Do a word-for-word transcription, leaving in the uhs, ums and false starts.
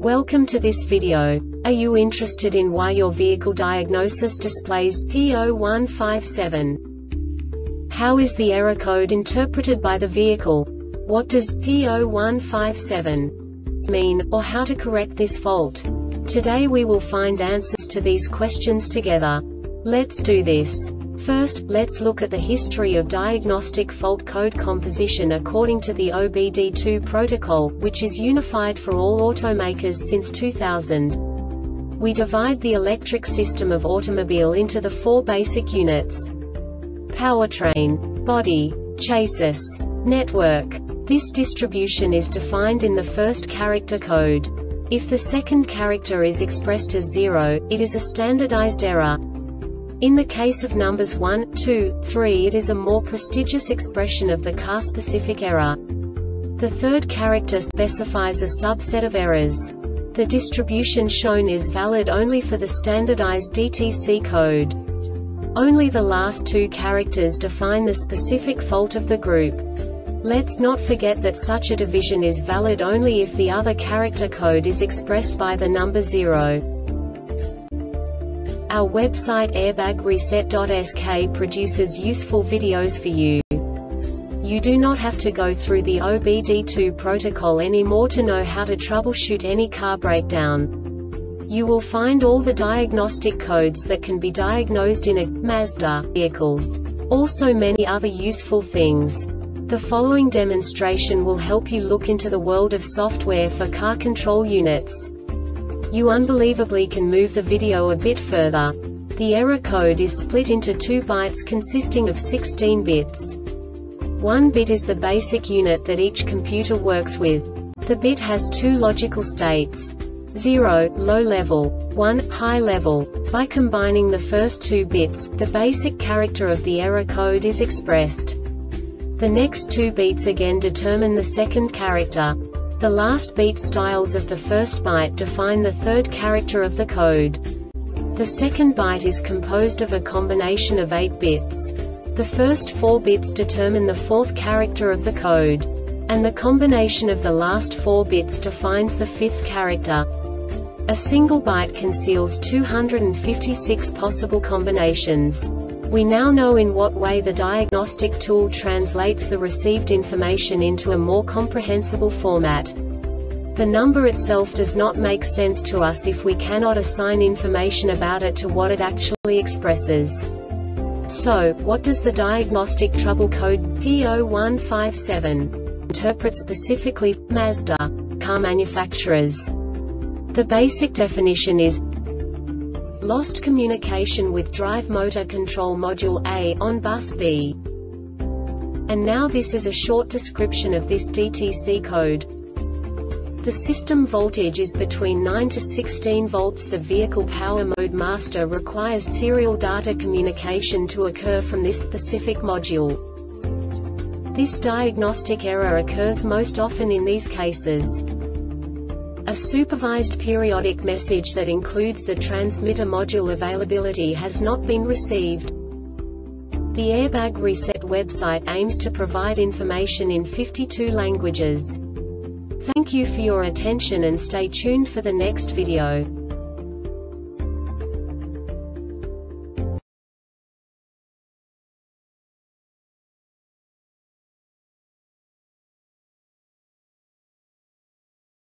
Welcome to this video. Are you interested in why your vehicle diagnosis displays P zero one five seven? How is the error code interpreted by the vehicle? What does P zero one five seven mean, or how to correct this fault? Today we will find answers to these questions together. Let's do this. First, let's look at the history of diagnostic fault code composition according to the O B D two protocol, which is unified for all automakers since two thousand. We divide the electric system of automobile into the four basic units: powertrain, body, chassis, network. This distribution is defined in the first character code. If the second character is expressed as zero, it is a standardized error. In the case of numbers one, two, three, it is a more prestigious expression of the car-specific error. The third character specifies a subset of errors. The distribution shown is valid only for the standardized D T C code. Only the last two characters define the specific fault of the group. Let's not forget that such a division is valid only if the other character code is expressed by the number zero. Our website airbag reset dot S K produces useful videos for you. You do not have to go through the O B D two protocol anymore to know how to troubleshoot any car breakdown. You will find all the diagnostic codes that can be diagnosed in a Mazda vehicles. Also many other useful things. The following demonstration will help you look into the world of software for car control units. You unbelievably can move the video a bit further. The error code is split into two bytes consisting of sixteen bits. One bit is the basic unit that each computer works with. The bit has two logical states: zero, low level, one, high level. By combining the first two bits, the basic character of the error code is expressed. The next two bits again determine the second character. The last beat styles of the first byte define the third character of the code. The second byte is composed of a combination of eight bits. The first four bits determine the fourth character of the code. And the combination of the last four bits defines the fifth character. A single byte conceals two hundred fifty-six possible combinations. We now know in what way the diagnostic tool translates the received information into a more comprehensible format. The number itself does not make sense to us if we cannot assign information about it to what it actually expresses. So, what does the diagnostic trouble code P zero one five seven interpret specifically for Mazda car manufacturers? The basic definition is lost communication with drive motor control module A on bus B. And now this is a short description of this D T C code. The system voltage is between nine to sixteen volts. The vehicle power mode master requires serial data communication to occur from this specific module. This diagnostic error occurs most often in these cases: a supervised periodic message that includes the transmitter module availability has not been received. The Airbag Reset website aims to provide information in fifty-two languages. Thank you for your attention and stay tuned for the next video.